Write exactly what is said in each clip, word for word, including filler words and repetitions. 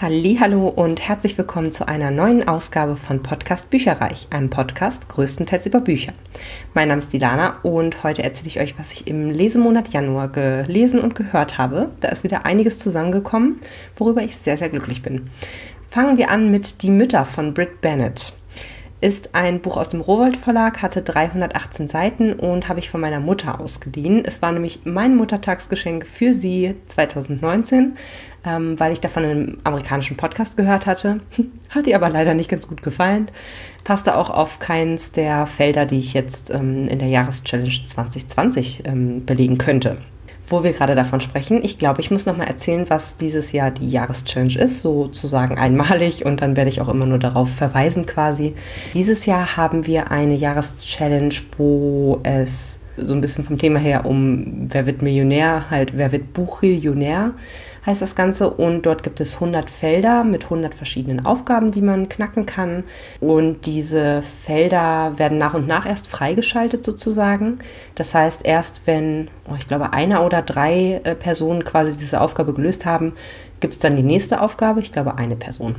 Hallihallo und herzlich willkommen zu einer neuen Ausgabe von Podcast Bücherreich, einem Podcast größtenteils über Bücher. Mein Name ist Dilana und heute erzähle ich euch, was ich im Lesemonat Januar gelesen und gehört habe. Da ist wieder einiges zusammengekommen, worüber ich sehr, sehr glücklich bin. Fangen wir an mit Die Mütter von Brit Bennett. Ist ein Buch aus dem Rowohlt Verlag, hatte dreihundertachtzehn Seiten und habe ich von meiner Mutter ausgeliehen. Es war nämlich mein Muttertagsgeschenk für sie zweitausendneunzehn, ähm, weil ich davon in einem amerikanischen Podcast gehört hatte. Hat ihr aber leider nicht ganz gut gefallen. Passte auch auf keins der Felder, die ich jetzt ähm, in der Jahreschallenge zwanzig zwanzig ähm, belegen könnte. Wo wir gerade davon sprechen, ich glaube, ich muss nochmal erzählen, was dieses Jahr die Jahreschallenge ist, sozusagen einmalig, und dann werde ich auch immer nur darauf verweisen quasi. Dieses Jahr haben wir eine Jahreschallenge, wo es so ein bisschen vom Thema her um Wer wird Millionär, halt Wer wird Buchmillionär heißt das Ganze, und dort gibt es hundert Felder mit hundert verschiedenen Aufgaben, die man knacken kann, und diese Felder werden nach und nach erst freigeschaltet sozusagen. Das heißt, erst wenn, oh, ich glaube, einer oder drei äh, Personen quasi diese Aufgabe gelöst haben, gibt es dann die nächste Aufgabe, ich glaube eine Person.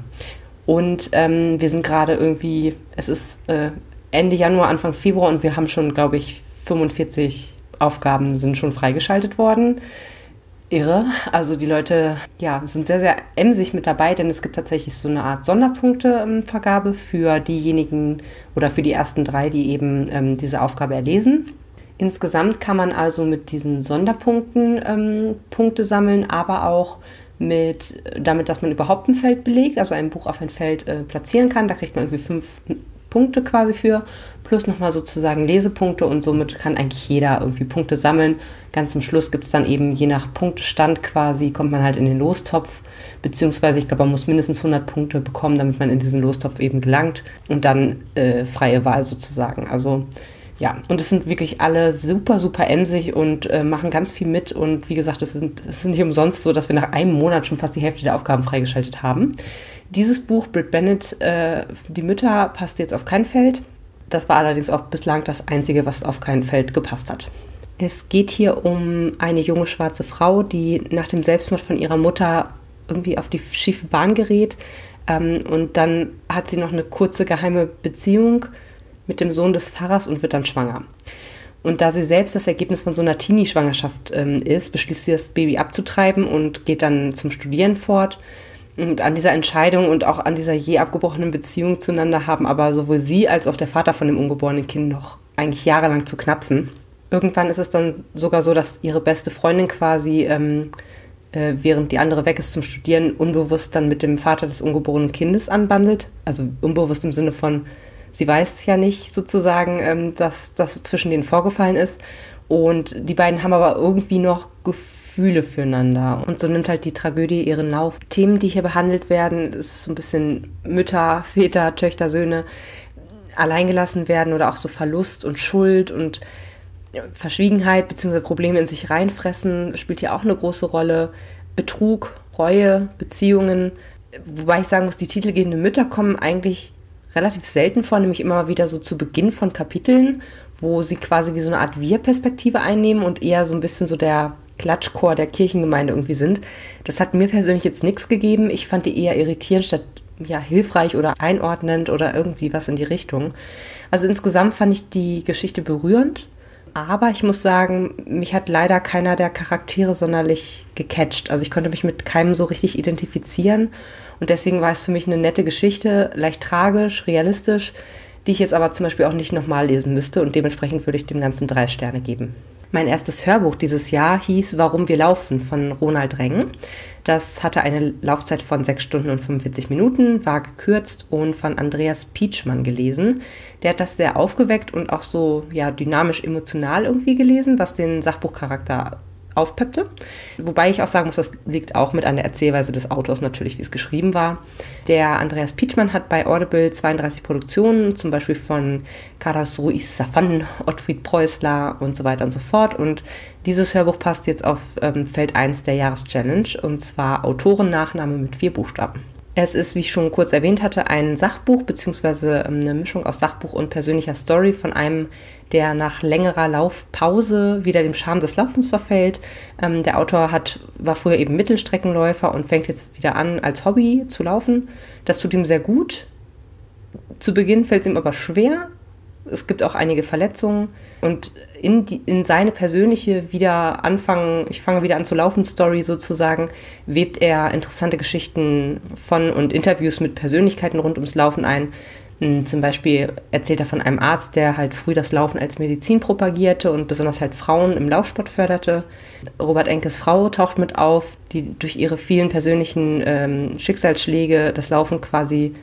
Und ähm, wir sind gerade irgendwie, es ist äh, Ende Januar, Anfang Februar, und wir haben schon, glaube ich, fünfundvierzig Aufgaben sind schon freigeschaltet worden. Irre. Also die Leute ja, sind sehr, sehr emsig mit dabei, denn es gibt tatsächlich so eine Art Sonderpunktevergabe für diejenigen oder für die ersten drei, die eben ähm, diese Aufgabe erlesen. Insgesamt kann man also mit diesen Sonderpunkten ähm, Punkte sammeln, aber auch mit damit, dass man überhaupt ein Feld belegt, also ein Buch auf ein Feld äh, platzieren kann. Da kriegt man irgendwie fünf Punkte quasi für, plus nochmal sozusagen Lesepunkte, und somit kann eigentlich jeder irgendwie Punkte sammeln. Ganz zum Schluss gibt es dann eben, je nach Punktestand quasi, kommt man halt in den Lostopf, beziehungsweise ich glaube, man muss mindestens hundert Punkte bekommen, damit man in diesen Lostopf eben gelangt, und dann äh, freie Wahl sozusagen. Also ja, und es sind wirklich alle super, super emsig und äh, machen ganz viel mit, und wie gesagt, es ist es nicht umsonst so, dass wir nach einem Monat schon fast die Hälfte der Aufgaben freigeschaltet haben. Dieses Buch, Brit Bennett, äh, Die Mütter, passt jetzt auf kein Feld. Das war allerdings auch bislang das Einzige, was auf kein Feld gepasst hat. Es geht hier um eine junge schwarze Frau, die nach dem Selbstmord von ihrer Mutter irgendwie auf die schiefe Bahn gerät. Ähm, und dann hat sie noch eine kurze geheime Beziehung mit dem Sohn des Pfarrers und wird dann schwanger. Und da sie selbst das Ergebnis von so einer Teenie-Schwangerschaft ähm, ist, beschließt sie, das Baby abzutreiben und geht dann zum Studieren fort. Und an dieser Entscheidung und auch an dieser je abgebrochenen Beziehung zueinander haben aber sowohl sie als auch der Vater von dem ungeborenen Kind noch eigentlich jahrelang zu knapsen. Irgendwann ist es dann sogar so, dass ihre beste Freundin quasi, ähm, äh, während die andere weg ist zum Studieren, unbewusst dann mit dem Vater des ungeborenen Kindes anbandelt. Also unbewusst im Sinne von, sie weiß ja nicht sozusagen, ähm, dass das zwischen denen vorgefallen ist. Und die beiden haben aber irgendwie noch Gefühle füreinander. Und so nimmt halt die Tragödie ihren Lauf. Themen, die hier behandelt werden, ist so ein bisschen Mütter, Väter, Töchter, Söhne, alleingelassen werden oder auch so Verlust und Schuld und Verschwiegenheit bzw. Probleme in sich reinfressen, spielt hier auch eine große Rolle. Betrug, Reue, Beziehungen. Wobei ich sagen muss, die titelgebenden Mütter kommen eigentlich relativ selten vor, nämlich immer wieder so zu Beginn von Kapiteln, wo sie quasi wie so eine Art Wir-Perspektive einnehmen und eher so ein bisschen so der Klatschchor der Kirchengemeinde irgendwie sind. Das hat mir persönlich jetzt nichts gegeben. Ich fand die eher irritierend statt ja, hilfreich oder einordnend oder irgendwie was in die Richtung. Also insgesamt fand ich die Geschichte berührend, aber ich muss sagen, mich hat leider keiner der Charaktere sonderlich gecatcht. Also ich konnte mich mit keinem so richtig identifizieren, und deswegen war es für mich eine nette Geschichte, leicht tragisch, realistisch, die ich jetzt aber zum Beispiel auch nicht nochmal lesen müsste, und dementsprechend würde ich dem Ganzen drei Sterne geben. Mein erstes Hörbuch dieses Jahr hieß Warum wir laufen von Ronald Reng. Das hatte eine Laufzeit von sechs Stunden und fünfundvierzig Minuten, war gekürzt und von Andreas Pietschmann gelesen. Der hat das sehr aufgeweckt und auch so ja, dynamisch emotional irgendwie gelesen, was den Sachbuchcharakter aufpeppte. Wobei ich auch sagen muss, das liegt auch mit an der Erzählweise des Autors natürlich, wie es geschrieben war. Der Andreas Pietschmann hat bei Audible zweiunddreißig Produktionen, zum Beispiel von Carlos Ruiz Zafón, Ottfried Preußler und so weiter und so fort. Und dieses Hörbuch passt jetzt auf ähm, Feld eins der Jahreschallenge, und zwar Autorennachname mit vier Buchstaben. Es ist, wie ich schon kurz erwähnt hatte, ein Sachbuch beziehungsweise eine Mischung aus Sachbuch und persönlicher Story von einem, der nach längerer Laufpause wieder dem Charme des Laufens verfällt. Ähm, der Autor hat, war früher eben Mittelstreckenläufer und fängt jetzt wieder an, als Hobby zu laufen. Das tut ihm sehr gut. Zu Beginn fällt es ihm aber schwer. Es gibt auch einige Verletzungen und in, die, in seine persönliche wieder anfangen, ich fange wieder an zu laufen Story sozusagen, webt er interessante Geschichten von und Interviews mit Persönlichkeiten rund ums Laufen ein. Zum Beispiel erzählt er von einem Arzt, der halt früh das Laufen als Medizin propagierte und besonders halt Frauen im Laufsport förderte. Robert Enkes Frau taucht mit auf, die durch ihre vielen persönlichen ähm, Schicksalsschläge das Laufen quasi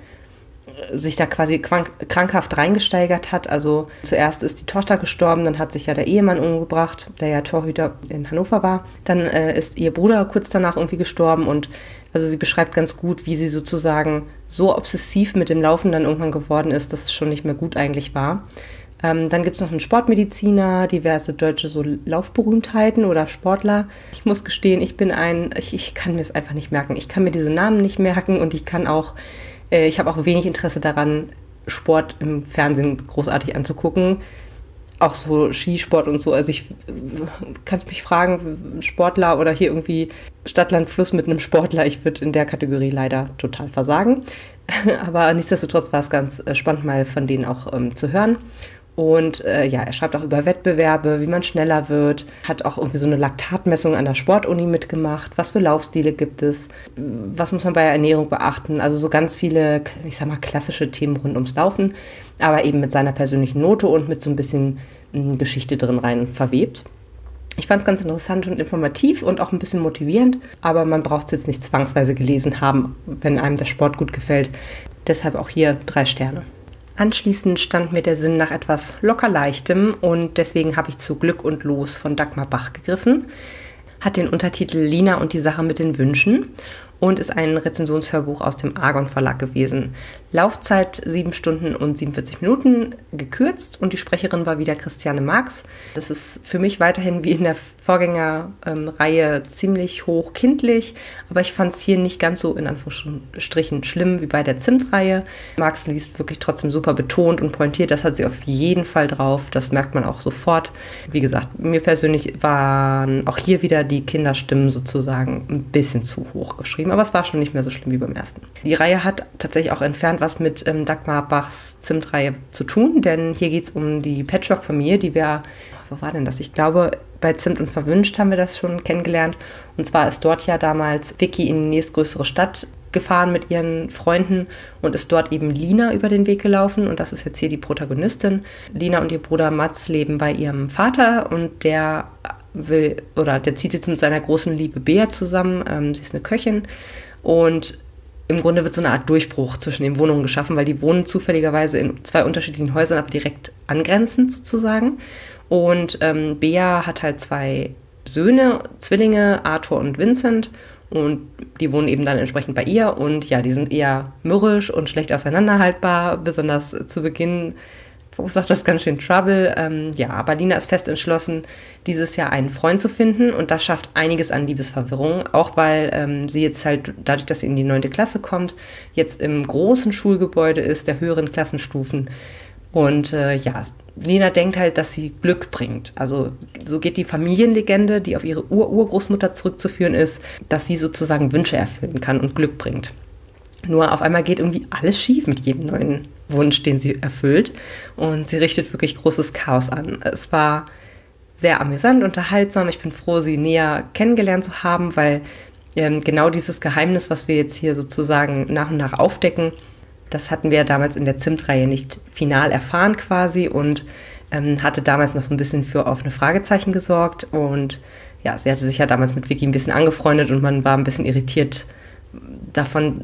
sich da quasi krank, krankhaft reingesteigert hat. Also zuerst ist die Tochter gestorben, dann hat sich ja der Ehemann umgebracht, der ja Torhüter in Hannover war. Dann äh, ist ihr Bruder kurz danach irgendwie gestorben und also sie beschreibt ganz gut, wie sie sozusagen so obsessiv mit dem Laufen dann irgendwann geworden ist, dass es schon nicht mehr gut eigentlich war. Ähm, dann gibt es noch einen Sportmediziner, diverse deutsche so Laufberühmtheiten oder Sportler. Ich muss gestehen, ich bin ein, ich, ich kann mir es einfach nicht merken. Ich kann mir diese Namen nicht merken und ich kann auch Ich habe auch wenig Interesse daran, Sport im Fernsehen großartig anzugucken. Auch so Skisport und so. Also ich kannst mich fragen, Sportler oder hier irgendwie Stadt, Land, Fluss mit einem Sportler. Ich würde in der Kategorie leider total versagen. Aber nichtsdestotrotz war es ganz spannend, mal von denen auch ähm, zu hören. Und äh, ja, er schreibt auch über Wettbewerbe, wie man schneller wird, hat auch irgendwie so eine Laktatmessung an der Sportuni mitgemacht. Was für Laufstile gibt es? Was muss man bei der Ernährung beachten? Also so ganz viele, ich sag mal, klassische Themen rund ums Laufen, aber eben mit seiner persönlichen Note und mit so ein bisschen mh, Geschichte drin rein verwebt. Ich fand es ganz interessant und informativ und auch ein bisschen motivierend, aber man braucht es jetzt nicht zwangsweise gelesen haben, wenn einem der Sport gut gefällt. Deshalb auch hier drei Sterne. Anschließend stand mir der Sinn nach etwas lockerleichtem und deswegen habe ich zu Glück und Los von Dagmar Bach gegriffen. Hat den Untertitel Lina und die Sache mit den Wünschen und ist ein Rezensionshörbuch aus dem Argon Verlag gewesen. Laufzeit sieben Stunden und siebenundvierzig Minuten, gekürzt und die Sprecherin war wieder Christiane Marx. Das ist für mich weiterhin wie in der Vorgängerreihe ähm, ziemlich hochkindlich, aber ich fand es hier nicht ganz so in Anführungsstrichen schlimm wie bei der Zimt-Reihe. Marx liest wirklich trotzdem super betont und pointiert, das hat sie auf jeden Fall drauf, das merkt man auch sofort. Wie gesagt, mir persönlich waren auch hier wieder die Kinderstimmen sozusagen ein bisschen zu hoch geschrieben, aber es war schon nicht mehr so schlimm wie beim ersten. Die Reihe hat tatsächlich auch entfernt was mit ähm, Dagmar Bachs Zimt-Reihe zu tun, denn hier geht es um die Patchwork-Familie, die wir, wo war denn das? Ich glaube, bei Zimt und Verwünscht haben wir das schon kennengelernt. Und zwar ist dort ja damals Vicky in die nächstgrößere Stadt gefahren mit ihren Freunden und ist dort eben Lina über den Weg gelaufen. Und das ist jetzt hier die Protagonistin. Lina und ihr Bruder Mats leben bei ihrem Vater und der will, oder der zieht jetzt mit seiner großen Liebe Bea zusammen. Ähm, sie ist eine Köchin und im Grunde wird so eine Art Durchbruch zwischen den Wohnungen geschaffen, weil die wohnen zufälligerweise in zwei unterschiedlichen Häusern, aber direkt angrenzend sozusagen. Und ähm, Bea hat halt zwei Söhne, Zwillinge, Arthur und Vincent. Und die wohnen eben dann entsprechend bei ihr. Und ja, die sind eher mürrisch und schlecht auseinanderhaltbar. Besonders zu Beginn verursacht das ganz schön Trouble. Ähm, ja, aber Lina ist fest entschlossen, dieses Jahr einen Freund zu finden. Und das schafft einiges an Liebesverwirrung. Auch weil ähm, sie jetzt halt, dadurch, dass sie in die neunte Klasse kommt, jetzt im großen Schulgebäude ist, der höheren Klassenstufen. Und äh, ja, Lina denkt halt, dass sie Glück bringt. Also so geht die Familienlegende, die auf ihre Ur-Urgroßmutter zurückzuführen ist, dass sie sozusagen Wünsche erfüllen kann und Glück bringt. Nur auf einmal geht irgendwie alles schief mit jedem neuen Wunsch, den sie erfüllt. Und sie richtet wirklich großes Chaos an. Es war sehr amüsant, unterhaltsam. Ich bin froh, sie näher kennengelernt zu haben, weil ähm, genau dieses Geheimnis, was wir jetzt hier sozusagen nach und nach aufdecken, das hatten wir ja damals in der Zimt-Reihe nicht final erfahren quasi und ähm, hatte damals noch so ein bisschen für offene Fragezeichen gesorgt. Und ja, sie hatte sich ja damals mit Vicky ein bisschen angefreundet und man war ein bisschen irritiert davon,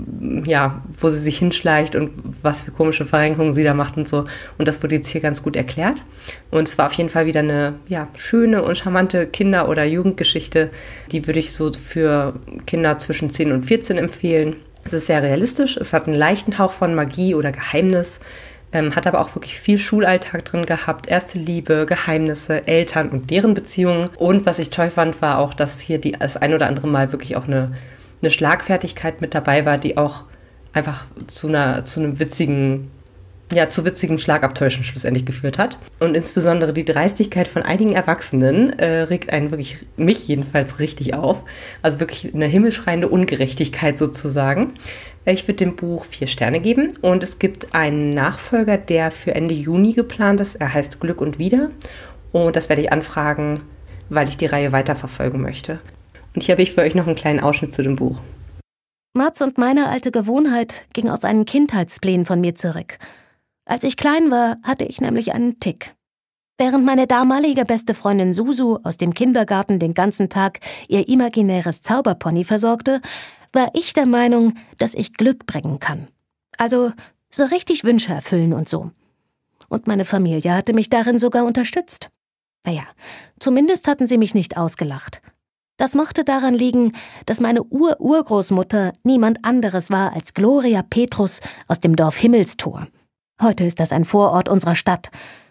ja, wo sie sich hinschleicht und was für komische Verrenkungen sie da macht und so. Und das wurde jetzt hier ganz gut erklärt. Und es war auf jeden Fall wieder eine ja, schöne und charmante Kinder- oder Jugendgeschichte. Die würde ich so für Kinder zwischen zehn und vierzehn empfehlen. Es ist sehr realistisch, es hat einen leichten Hauch von Magie oder Geheimnis, ähm, hat aber auch wirklich viel Schulalltag drin gehabt, erste Liebe, Geheimnisse, Eltern und deren Beziehungen. Und was ich toll fand, war auch, dass hier die, das ein oder andere Mal wirklich auch eine eine Schlagfertigkeit mit dabei war, die auch einfach zu einer, zu einem witzigen, ja, zu witzigen Schlagabtäuschen schlussendlich geführt hat. Und insbesondere die Dreistigkeit von einigen Erwachsenen äh, regt einen wirklich, mich jedenfalls, richtig auf. Also wirklich eine himmelschreiende Ungerechtigkeit sozusagen. Ich würde dem Buch vier Sterne geben und es gibt einen Nachfolger, der für Ende Juni geplant ist. Er heißt Glück und Wieder und das werde ich anfragen, weil ich die Reihe weiterverfolgen möchte. Und hier habe ich für euch noch einen kleinen Ausschnitt zu dem Buch. Mats und meine alte Gewohnheit ging auf einen Kindheitsplan von mir zurück. Als ich klein war, hatte ich nämlich einen Tick. Während meine damalige beste Freundin Susu aus dem Kindergarten den ganzen Tag ihr imaginäres Zauberpony versorgte, war ich der Meinung, dass ich Glück bringen kann. Also so richtig Wünsche erfüllen und so. Und meine Familie hatte mich darin sogar unterstützt. Naja, zumindest hatten sie mich nicht ausgelacht. Das mochte daran liegen, dass meine Ur-Urgroßmutter niemand anderes war als Gloria Petrus aus dem Dorf Himmelstor. Heute ist das ein Vorort unserer Stadt.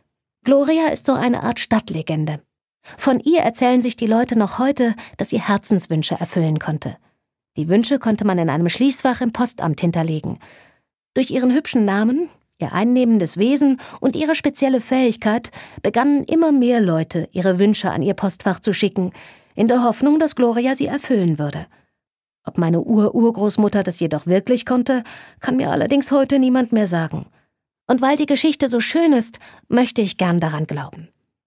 Gloria ist so eine Art Stadtlegende. Von ihr erzählen sich die Leute noch heute, dass sie Herzenswünsche erfüllen konnte. Die Wünsche konnte man in einem Schließfach im Postamt hinterlegen. Durch ihren hübschen Namen, ihr einnehmendes Wesen und ihre spezielle Fähigkeit begannen immer mehr Leute, ihre Wünsche an ihr Postfach zu schicken, in der Hoffnung, dass Gloria sie erfüllen würde. Ob meine Ur-Urgroßmutter das jedoch wirklich konnte, kann mir allerdings heute niemand mehr sagen. Und weil die Geschichte so schön ist, möchte ich gern daran glauben.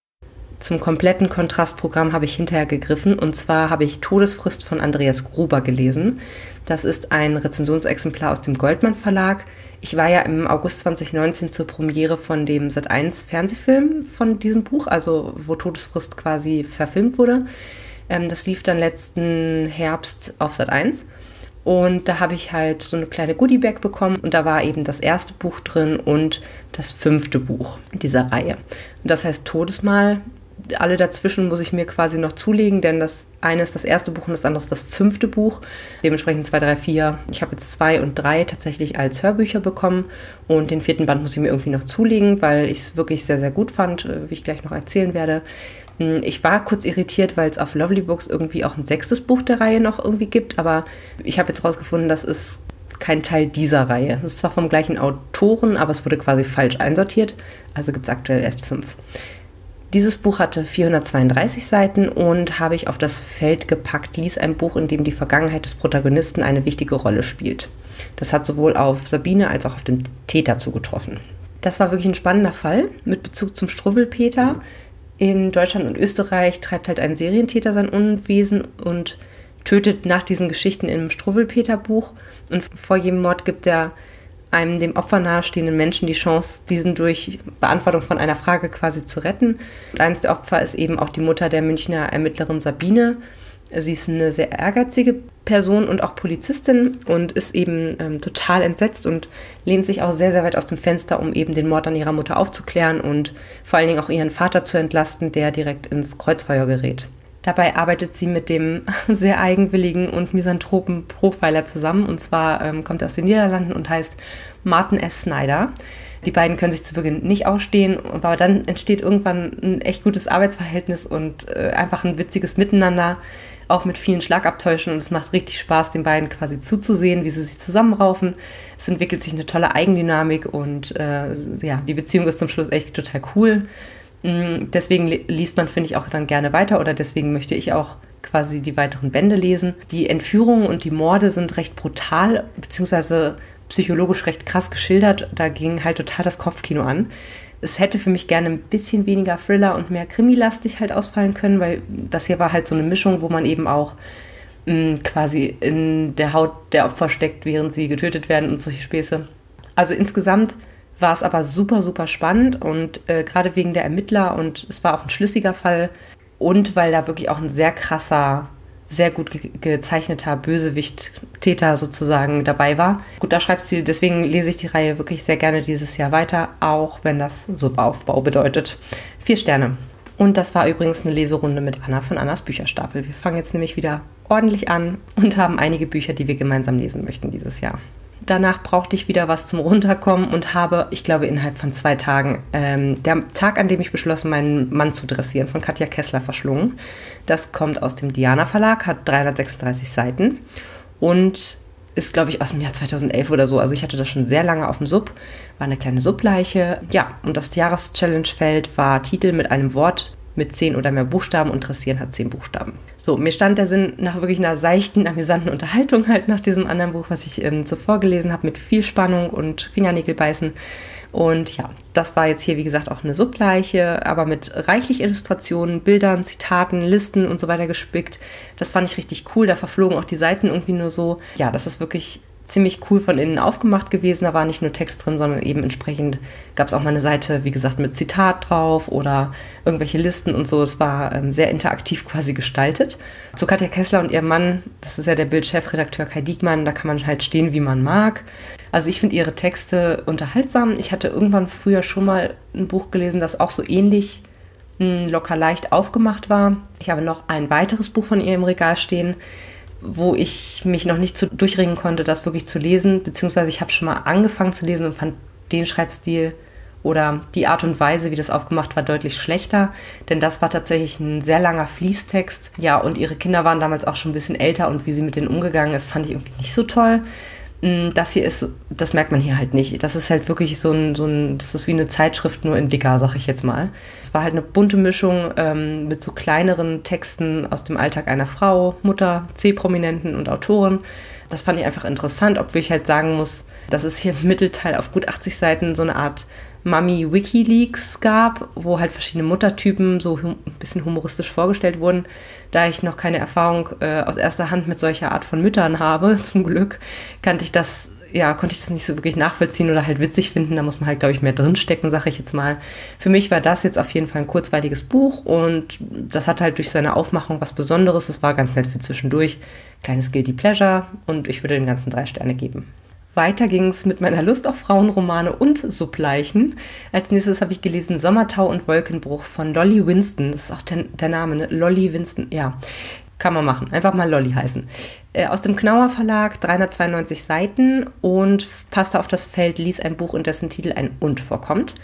Zum kompletten Kontrastprogramm habe ich hinterher gegriffen und zwar habe ich Todesfrist von Andreas Gruber gelesen. Das ist ein Rezensionsexemplar aus dem Goldmann Verlag. Ich war ja im August zwanzig neunzehn zur Premiere von dem Sat eins Fernsehfilm von diesem Buch, also wo Todesfrist quasi verfilmt wurde. Das lief dann letzten Herbst auf Sat eins. Und da habe ich halt so eine kleine Goodiebag bekommen und da war eben das erste Buch drin und das fünfte Buch dieser Reihe. Und das heißt Todesmal. Alle dazwischen muss ich mir quasi noch zulegen, denn das eine ist das erste Buch und das andere ist das fünfte Buch. Dementsprechend zwei, drei, vier. Ich habe jetzt zwei und drei tatsächlich als Hörbücher bekommen und den vierten Band muss ich mir irgendwie noch zulegen, weil ich es wirklich sehr, sehr gut fand, wie ich gleich noch erzählen werde. Ich war kurz irritiert, weil es auf Lovely Books irgendwie auch ein sechstes Buch der Reihe noch irgendwie gibt, aber ich habe jetzt rausgefunden, das ist kein Teil dieser Reihe. Das ist zwar vom gleichen Autoren, aber es wurde quasi falsch einsortiert, also gibt es aktuell erst fünf. Dieses Buch hatte vierhundertzweiunddreißig Seiten und habe ich auf das Feld gepackt, lies ein Buch, in dem die Vergangenheit des Protagonisten eine wichtige Rolle spielt. Das hat sowohl auf Sabine als auch auf den Täter zugetroffen. Das war wirklich ein spannender Fall mit Bezug zum Struwwelpeter. In Deutschland und Österreich treibt halt ein Serientäter sein Unwesen und tötet nach diesen Geschichten im Struwwelpeter-Buch. Und vor jedem Mord gibt er einem dem Opfer nahestehenden Menschen die Chance, diesen durch Beantwortung von einer Frage quasi zu retten. Und eines der Opfer ist eben auch die Mutter der Münchner Ermittlerin Sabine. Sie ist eine sehr ehrgeizige Person und auch Polizistin und ist eben ähm, total entsetzt und lehnt sich auch sehr, sehr weit aus dem Fenster, um eben den Mord an ihrer Mutter aufzuklären und vor allen Dingen auch ihren Vater zu entlasten, der direkt ins Kreuzfeuer gerät. Dabei arbeitet sie mit dem sehr eigenwilligen und misanthropen Profiler zusammen. Und zwar ähm, kommt er aus den Niederlanden und heißt Martin S. Snyder. Die beiden können sich zu Beginn nicht ausstehen, aber dann entsteht irgendwann ein echt gutes Arbeitsverhältnis und äh, einfach ein witziges Miteinander, auch mit vielen Schlagabtäuschen. Und es macht richtig Spaß, den beiden quasi zuzusehen, wie sie sich zusammenraufen. Es entwickelt sich eine tolle Eigendynamik und äh, ja, die Beziehung ist zum Schluss echt total cool. Deswegen liest man, finde ich, auch dann gerne weiter oder deswegen möchte ich auch quasi die weiteren Bände lesen. Die Entführungen und die Morde sind recht brutal, beziehungsweise psychologisch recht krass geschildert. Da ging halt total das Kopfkino an. Es hätte für mich gerne ein bisschen weniger Thriller und mehr Krimilastig halt ausfallen können, weil das hier war halt so eine Mischung, wo man eben auch mh, quasi in der Haut der Opfer steckt, während sie getötet werden und solche Späße. Also insgesamt war es aber super, super spannend und äh, gerade wegen der Ermittler und es war auch ein schlüssiger Fall und weil da wirklich auch ein sehr krasser, sehr gut ge- gezeichneter Bösewicht-Täter sozusagen dabei war. Gut, da schreibt sie, deswegen lese ich die Reihe wirklich sehr gerne dieses Jahr weiter, auch wenn das so Aufbau bedeutet. Vier Sterne. Und das war übrigens eine Leserunde mit Anna von Annas Bücherstapel. Wir fangen jetzt nämlich wieder ordentlich an und haben einige Bücher, die wir gemeinsam lesen möchten dieses Jahr. Danach brauchte ich wieder was zum Runterkommen und habe, ich glaube, innerhalb von zwei Tagen, ähm, der Tag, an dem ich beschlossen, meinen Mann zu dressieren, von Katja Kessler verschlungen. Das kommt aus dem Diana Verlag, hat dreihundertsechsunddreißig Seiten und ist, glaube ich, aus dem Jahr zweitausendelf oder so. Also ich hatte das schon sehr lange auf dem Sub, war eine kleine Subleiche. Ja, und das Jahreschallenge-Feld war Titel mit einem Wort mit zehn oder mehr Buchstaben und Dressieren hat zehn Buchstaben. So, mir stand der Sinn nach wirklich einer seichten, amüsanten Unterhaltung halt nach diesem anderen Buch, was ich ähm, zuvor gelesen habe, mit viel Spannung und Fingernägelbeißen. Und ja, das war jetzt hier, wie gesagt, auch eine Subleiche, aber mit reichlich Illustrationen, Bildern, Zitaten, Listen und so weiter gespickt. Das fand ich richtig cool, da verflogen auch die Seiten irgendwie nur so. Ja, das ist wirklich ziemlich cool von innen aufgemacht gewesen. Da war nicht nur Text drin, sondern eben entsprechend gab es auch mal eine Seite, wie gesagt, mit Zitat drauf oder irgendwelche Listen und so. Es war ähm, sehr interaktiv quasi gestaltet. Zu Katja Kessler und ihrem Mann, das ist ja der Bild-Chefredakteur Kai Diekmann, da kann man halt stehen, wie man mag. Also ich finde ihre Texte unterhaltsam. Ich hatte irgendwann früher schon mal ein Buch gelesen, das auch so ähnlich mh, locker leicht aufgemacht war. Ich habe noch ein weiteres Buch von ihr im Regal stehen, wo ich mich noch nicht zu durchringen konnte, das wirklich zu lesen, beziehungsweise ich habe schon mal angefangen zu lesen und fand den Schreibstil oder die Art und Weise, wie das aufgemacht war, deutlich schlechter, denn das war tatsächlich ein sehr langer Fließtext. Ja, und ihre Kinder waren damals auch schon ein bisschen älter und wie sie mit denen umgegangen ist, fand ich irgendwie nicht so toll. Das hier ist, das merkt man hier halt nicht. Das ist halt wirklich so ein, so ein, das ist wie eine Zeitschrift, nur in dicker, sag ich jetzt mal. Es war halt eine bunte Mischung ähm, mit so kleineren Texten aus dem Alltag einer Frau, Mutter, C-Prominenten und Autoren. Das fand ich einfach interessant, obwohl ich halt sagen muss, dass es hier im Mittelteil auf gut achtzig Seiten so eine Art Mami-Wikileaks gab, wo halt verschiedene Muttertypen so hum- ein bisschen humoristisch vorgestellt wurden. Da ich noch keine Erfahrung äh, aus erster Hand mit solcher Art von Müttern habe, zum Glück, kannte ich das, ja, konnte ich das nicht so wirklich nachvollziehen oder halt witzig finden. Da muss man halt, glaube ich, mehr drinstecken, sage ich jetzt mal. Für mich war das jetzt auf jeden Fall ein kurzweiliges Buch und das hat halt durch seine Aufmachung was Besonderes. Das war ganz nett für zwischendurch. Kleines Guilty Pleasure und ich würde dem Ganzen drei Sterne geben. Weiter ging es mit meiner Lust auf Frauenromane und Subleichen. Als nächstes habe ich gelesen Sommertau und Wolkenbruch von Lolly Winston. Das ist auch der, der Name, ne? Lolly Winston, ja, kann man machen. Einfach mal Lolly heißen. Äh, aus dem Knauer Verlag, dreihundertzweiundneunzig Seiten und passte auf das Feld, lies ein Buch, in dessen Titel ein Und vorkommt.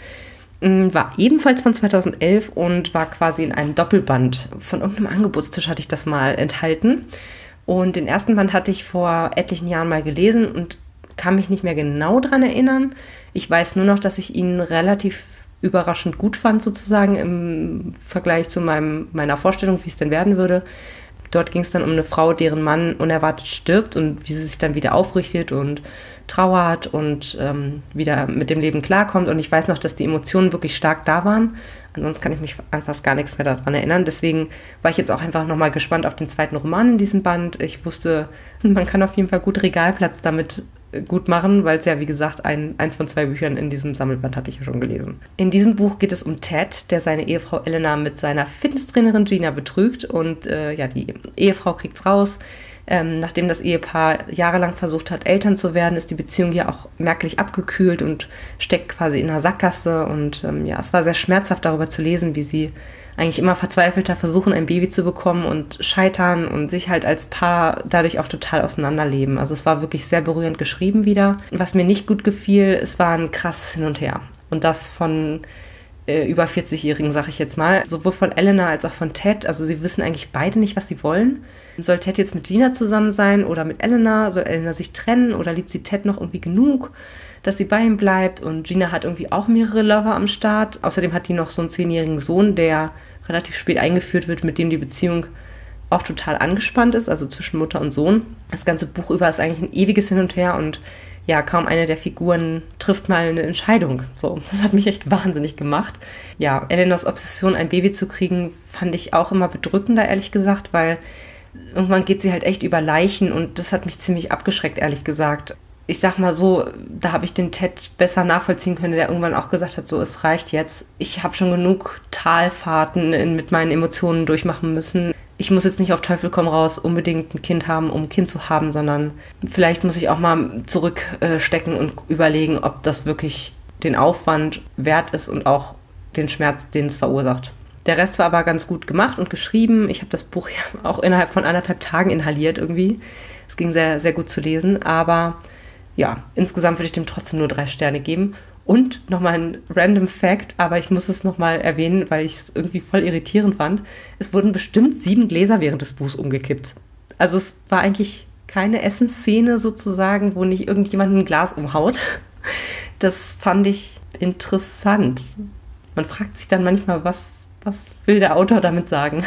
War ebenfalls von zweitausendelf und war quasi in einem Doppelband. Von irgendeinem Angebotstisch hatte ich das mal enthalten. Und den ersten Band hatte ich vor etlichen Jahren mal gelesen und kann mich nicht mehr genau dran erinnern. Ich weiß nur noch, dass ich ihn relativ überraschend gut fand, sozusagen im Vergleich zu meinem, meiner Vorstellung, wie es denn werden würde. Dort ging es dann um eine Frau, deren Mann unerwartet stirbt und wie sie sich dann wieder aufrichtet und trauert und ähm, wieder mit dem Leben klarkommt. Und ich weiß noch, dass die Emotionen wirklich stark da waren. Ansonsten kann ich mich an fast gar nichts mehr daran erinnern. Deswegen war ich jetzt auch einfach nochmal gespannt auf den zweiten Roman in diesem Band. Ich wusste, man kann auf jeden Fall gut Regalplatz damit gut machen, weil es ja, wie gesagt, ein, eins von zwei Büchern in diesem Sammelband hatte ich ja schon gelesen. In diesem Buch geht es um Ted, der seine Ehefrau Elena mit seiner Fitnesstrainerin Gina betrügt und äh, ja, die Ehefrau kriegt's raus. Ähm, nachdem das Ehepaar jahrelang versucht hat, Eltern zu werden, ist die Beziehung ja auch merklich abgekühlt und steckt quasi in einer Sackgasse und ähm, ja, es war sehr schmerzhaft darüber zu lesen, wie sie eigentlich immer verzweifelter versuchen, ein Baby zu bekommen und scheitern und sich halt als Paar dadurch auch total auseinanderleben. Also es war wirklich sehr berührend geschrieben wieder. Was mir nicht gut gefiel, es war ein krasses Hin und Her. Und das von äh, über vierzig-Jährigen, sag ich jetzt mal. Sowohl von Elena als auch von Ted. Also sie wissen eigentlich beide nicht, was sie wollen. Soll Ted jetzt mit Gina zusammen sein oder mit Elena? Soll Elena sich trennen oder liebt sie Ted noch irgendwie genug, dass sie bei ihm bleibt? Und Gina hat irgendwie auch mehrere Lover am Start. Außerdem hat die noch so einen zehnjährigen Sohn, der relativ spät eingeführt wird, mit dem die Beziehung auch total angespannt ist, also zwischen Mutter und Sohn. Das ganze Buch über ist eigentlich ein ewiges Hin und Her und ja, kaum eine der Figuren trifft mal eine Entscheidung. So, das hat mich echt wahnsinnig gemacht. Ja, Eleanors Obsession, ein Baby zu kriegen, fand ich auch immer bedrückender, ehrlich gesagt, weil irgendwann geht sie halt echt über Leichen und das hat mich ziemlich abgeschreckt, ehrlich gesagt. Ich sag mal so, da habe ich den Ted besser nachvollziehen können, der irgendwann auch gesagt hat, so, es reicht jetzt. Ich habe schon genug Talfahrten in, mit meinen Emotionen durchmachen müssen. Ich muss jetzt nicht auf Teufel komm raus unbedingt ein Kind haben, um ein Kind zu haben, sondern vielleicht muss ich auch mal zurückstecken und überlegen, ob das wirklich den Aufwand wert ist und auch den Schmerz, den es verursacht. Der Rest war aber ganz gut gemacht und geschrieben. Ich habe das Buch ja auch innerhalb von anderthalb Tagen inhaliert irgendwie. Es ging sehr, sehr gut zu lesen, aber ja, insgesamt würde ich dem trotzdem nur drei Sterne geben. Und nochmal ein random Fact, aber ich muss es nochmal erwähnen, weil ich es irgendwie voll irritierend fand. Es wurden bestimmt sieben Gläser während des Buchs umgekippt. Also es war eigentlich keine Essensszene sozusagen, wo nicht irgendjemand ein Glas umhaut. Das fand ich interessant. Man fragt sich dann manchmal, was, was will der Autor damit sagen?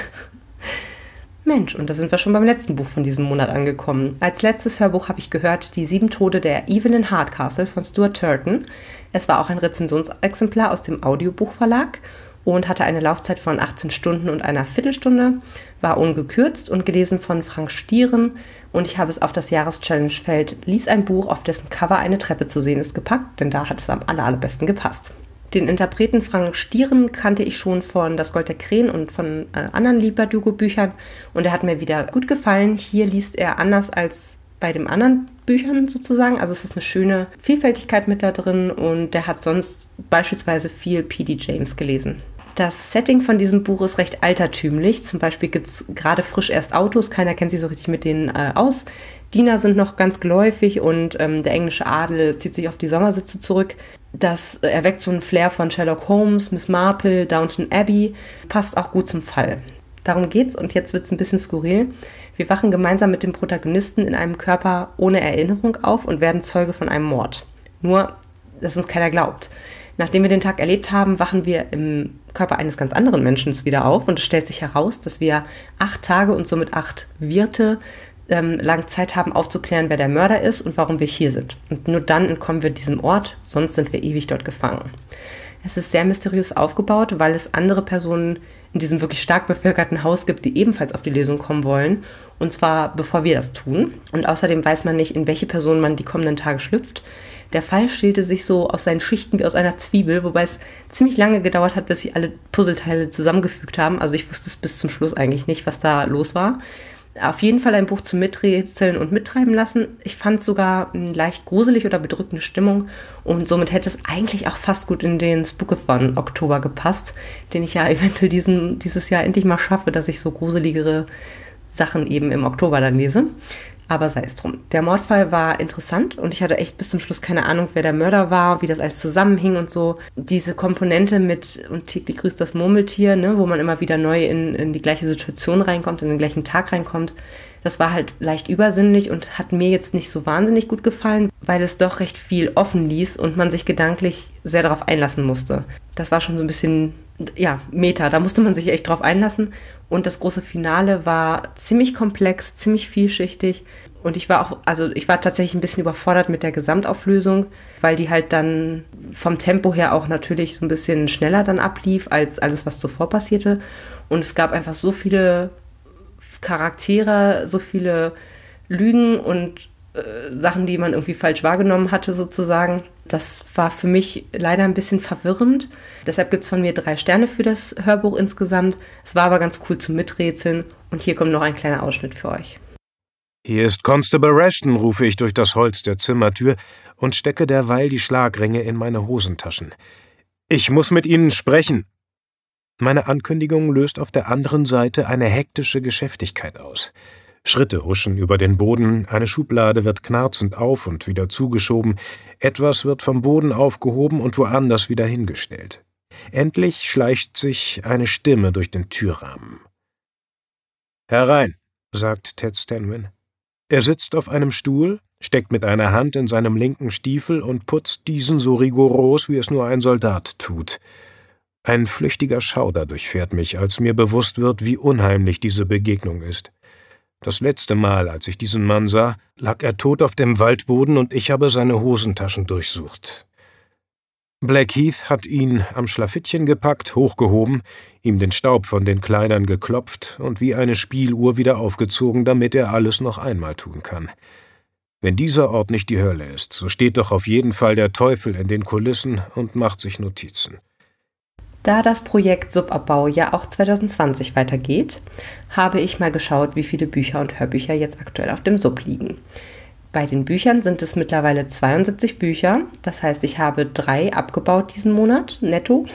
Mensch, und da sind wir schon beim letzten Buch von diesem Monat angekommen. Als letztes Hörbuch habe ich gehört Die sieben Tode der Evelyn Hardcastle von Stuart Turton. Es war auch ein Rezensionsexemplar aus dem Audiobuchverlag und hatte eine Laufzeit von achtzehn Stunden und einer Viertelstunde, war ungekürzt und gelesen von Frank Stieren. Und ich habe es auf das Jahreschallenge-Feld Lies ein Buch, auf dessen Cover eine Treppe zu sehen ist, gepackt, denn da hat es am aller, allerbesten gepasst. Den Interpreten Frank Stieren kannte ich schon von Das Gold der Krähen und von äh, anderen Liebert-Hugo-Büchern und er hat mir wieder gut gefallen. Hier liest er anders als bei den anderen Büchern sozusagen. Also es ist eine schöne Vielfältigkeit mit da drin und der hat sonst beispielsweise viel P D James gelesen. Das Setting von diesem Buch ist recht altertümlich. Zum Beispiel gibt es gerade frisch erst Autos, keiner kennt sich so richtig mit denen äh, aus. Diener sind noch ganz geläufig und ähm, der englische Adel zieht sich auf die Sommersitze zurück. Das äh, erweckt so einen Flair von Sherlock Holmes, Miss Marple, Downton Abbey, passt auch gut zum Fall. Darum geht's und jetzt wird's ein bisschen skurril. Wir wachen gemeinsam mit dem Protagonisten in einem Körper ohne Erinnerung auf und werden Zeuge von einem Mord. Nur, dass uns keiner glaubt. Nachdem wir den Tag erlebt haben, wachen wir im Körper eines ganz anderen Menschen wieder auf und es stellt sich heraus, dass wir acht Tage und somit acht Wirte ähm, lang Zeit haben aufzuklären, wer der Mörder ist und warum wir hier sind. Und nur dann entkommen wir diesem Ort, sonst sind wir ewig dort gefangen. Es ist sehr mysteriös aufgebaut, weil es andere Personen in diesem wirklich stark bevölkerten Haus gibt, die ebenfalls auf die Lösung kommen wollen. Und zwar bevor wir das tun. Und außerdem weiß man nicht, in welche Person man die kommenden Tage schlüpft. Der Fall schälte sich so aus seinen Schichten wie aus einer Zwiebel, wobei es ziemlich lange gedauert hat, bis sich alle Puzzleteile zusammengefügt haben. Also ich wusste es bis zum Schluss eigentlich nicht, was da los war. Auf jeden Fall ein Buch zum Miträtseln und Mittreiben lassen. Ich fand sogar eine leicht gruselig oder bedrückende Stimmung und somit hätte es eigentlich auch fast gut in den Spookathon Oktober gepasst, den ich ja eventuell diesen, dieses Jahr endlich mal schaffe, dass ich so gruseligere Sachen eben im Oktober dann lese. Aber sei es drum. Der Mordfall war interessant und ich hatte echt bis zum Schluss keine Ahnung, wer der Mörder war, wie das alles zusammenhing und so. Diese Komponente mit und täglich grüßt das Murmeltier, ne, wo man immer wieder neu in, in die gleiche Situation reinkommt, in den gleichen Tag reinkommt, das war halt leicht übersinnlich und hat mir jetzt nicht so wahnsinnig gut gefallen, weil es doch recht viel offen ließ und man sich gedanklich sehr darauf einlassen musste. Das war schon so ein bisschen, ja, Meta, da musste man sich echt drauf einlassen. Und das große Finale war ziemlich komplex, ziemlich vielschichtig. Und ich war auch, also ich war tatsächlich ein bisschen überfordert mit der Gesamtauflösung, weil die halt dann vom Tempo her auch natürlich so ein bisschen schneller dann ablief als alles, was zuvor passierte. Und es gab einfach so viele Charaktere, so viele Lügen und äh, Sachen, die man irgendwie falsch wahrgenommen hatte sozusagen. Das war für mich leider ein bisschen verwirrend. Deshalb gibt es von mir drei Sterne für das Hörbuch insgesamt. Es war aber ganz cool zum Miträtseln und hier kommt noch ein kleiner Ausschnitt für euch. Hier ist Constable Rashton, rufe ich durch das Holz der Zimmertür und stecke derweil die Schlagringe in meine Hosentaschen. Ich muss mit Ihnen sprechen. Meine Ankündigung löst auf der anderen Seite eine hektische Geschäftigkeit aus. Schritte huschen über den Boden, eine Schublade wird knarzend auf und wieder zugeschoben, etwas wird vom Boden aufgehoben und woanders wieder hingestellt. Endlich schleicht sich eine Stimme durch den Türrahmen. »Herein«, sagt Ted Stanwin. Er sitzt auf einem Stuhl, steckt mit einer Hand in seinem linken Stiefel und putzt diesen so rigoros, wie es nur ein Soldat tut. Ein flüchtiger Schauder durchfährt mich, als mir bewusst wird, wie unheimlich diese Begegnung ist. Das letzte Mal, als ich diesen Mann sah, lag er tot auf dem Waldboden und ich habe seine Hosentaschen durchsucht. Blackheath hat ihn am Schlafittchen gepackt, hochgehoben, ihm den Staub von den Kleidern geklopft und wie eine Spieluhr wieder aufgezogen, damit er alles noch einmal tun kann. Wenn dieser Ort nicht die Hölle ist, so steht doch auf jeden Fall der Teufel in den Kulissen und macht sich Notizen. Da das Projekt Subabbau ja auch zwanzig zwanzig weitergeht, habe ich mal geschaut, wie viele Bücher und Hörbücher jetzt aktuell auf dem Sub liegen. Bei den Büchern sind es mittlerweile zweiundsiebzig Bücher, das heißt, ich habe drei abgebaut diesen Monat, netto.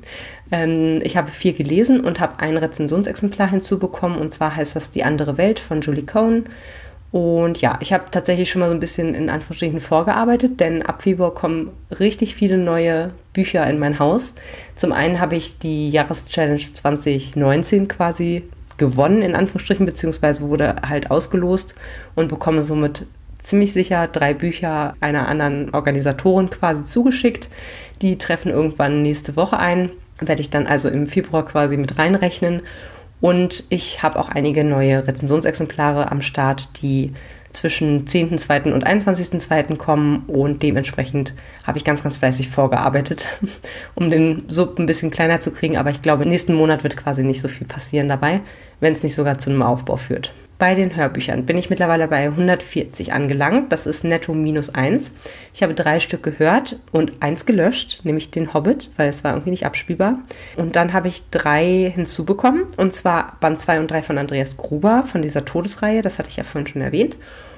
Ich habe vier gelesen und habe ein Rezensionsexemplar hinzubekommen, und zwar heißt das Die andere Welt von Julie Cohen. Und ja, ich habe tatsächlich schon mal so ein bisschen in Anführungsstrichen vorgearbeitet, denn ab Februar kommen richtig viele neue Bücher in mein Haus. Zum einen habe ich die Jahreschallenge zwanzig neunzehn quasi gewonnen, in Anführungsstrichen, beziehungsweise wurde halt ausgelost und bekomme somit ziemlich sicher drei Bücher einer anderen Organisatorin quasi zugeschickt. Die treffen irgendwann nächste Woche ein, werde ich dann also im Februar quasi mit reinrechnen. Und ich habe auch einige neue Rezensionsexemplare am Start, die zwischen zehnten zweiten und einundzwanzigsten zweiten kommen und dementsprechend habe ich ganz, ganz fleißig vorgearbeitet, um den Sub ein bisschen kleiner zu kriegen, aber ich glaube, nächsten Monat wird quasi nicht so viel passieren dabei, wenn es nicht sogar zu einem Aufbau führt. Bei den Hörbüchern bin ich mittlerweile bei hundertvierzig angelangt, das ist netto minus eins. Ich habe drei Stück gehört und eins gelöscht, nämlich den Hobbit, weil es war irgendwie nicht abspielbar. Und dann habe ich drei hinzubekommen, und zwar Band zwei und drei von Andreas Gruber, von dieser Todesreihe, das hatte ich ja vorhin schon erwähnt.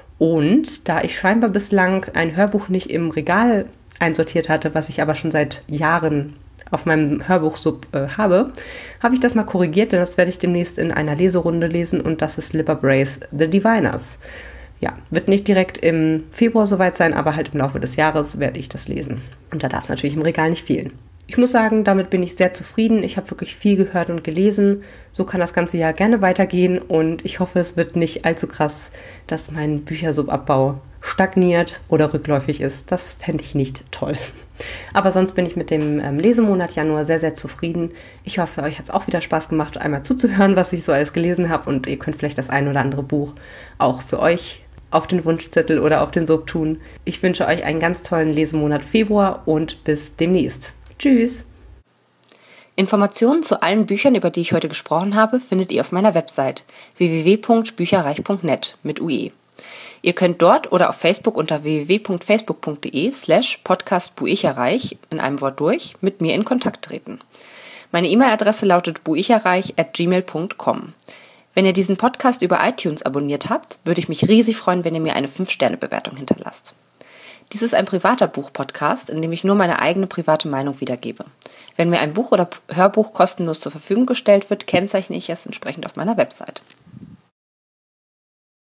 Und da ich scheinbar bislang ein Hörbuch nicht im Regal einsortiert hatte, was ich aber schon seit Jahren auf meinem Hörbuchsub äh, habe, habe ich das mal korrigiert, denn das werde ich demnächst in einer Leserunde lesen und das ist Lipper Brace The Diviners. Ja, wird nicht direkt im Februar soweit sein, aber halt im Laufe des Jahres werde ich das lesen. Und da darf es natürlich im Regal nicht fehlen. Ich muss sagen, damit bin ich sehr zufrieden. Ich habe wirklich viel gehört und gelesen. So kann das ganze Jahr gerne weitergehen und ich hoffe, es wird nicht allzu krass, dass mein Büchersubabbau stagniert oder rückläufig ist. Das fände ich nicht toll. Aber sonst bin ich mit dem ähm, Lesemonat Januar sehr, sehr zufrieden. Ich hoffe, euch hat es auch wieder Spaß gemacht, einmal zuzuhören, was ich so alles gelesen habe und ihr könnt vielleicht das ein oder andere Buch auch für euch auf den Wunschzettel oder auf den Sub tun. Ich wünsche euch einen ganz tollen Lesemonat Februar und bis demnächst. Tschüss! Informationen zu allen Büchern, über die ich heute gesprochen habe, findet ihr auf meiner Website w w w punkt bücherreich punkt net mit U E. Ihr könnt dort oder auf Facebook unter w w w punkt facebook punkt de slash podcast buicherreich in einem Wort durch mit mir in Kontakt treten. Meine E-Mail-Adresse lautet buicherreich at gmail punkt com. Wenn ihr diesen Podcast über iTunes abonniert habt, würde ich mich riesig freuen, wenn ihr mir eine fünf Sterne Bewertung hinterlasst. Dies ist ein privater Buch-Podcast, in dem ich nur meine eigene private Meinung wiedergebe. Wenn mir ein Buch oder Hörbuch kostenlos zur Verfügung gestellt wird, kennzeichne ich es entsprechend auf meiner Website.